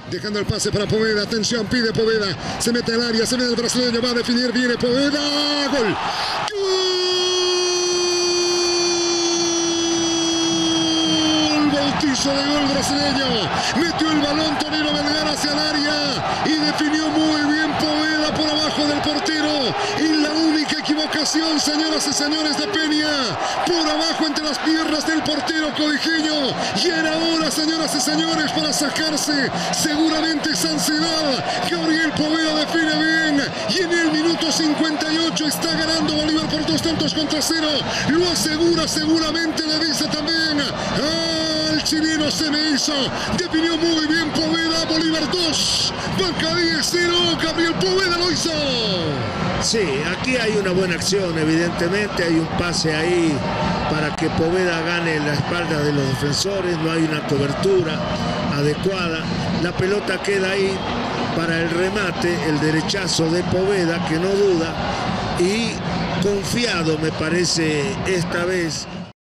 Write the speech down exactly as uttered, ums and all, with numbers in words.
Dejando el pase para Poveda. Atención, pide Poveda. Se mete al área, se mete el brasileño. Va a definir, viene Poveda. ¡Gol! ¡Gol! Bautizo de gol brasileño. Metió el balón Tonino Vergara hacia el área y definió muy bien Poveda por abajo del portero. Y la única equivocación, señoras y señores, de Peña, por abajo entre las piernas del portero codijeño. Y era hora, señoras y señores, para sacarse seguramente esa ansiedad. Gabriel Poveda define bien y en el minuto cincuenta y ocho está ganando Bolívar por dos tantos contra cero. Lo asegura seguramente, le dice también al chileno, se me hizo. Definió muy bien Poveda. Bolívar dos, Banca diez cero. Gabriel Poveda lo hizo. Sí, aquí hay una buena acción, evidentemente hay un pase ahí para que Poveda gane la espalda de los defensores, no hay una cobertura adecuada, la pelota queda ahí para el remate, el derechazo de Poveda, que no duda, y confiado me parece esta vez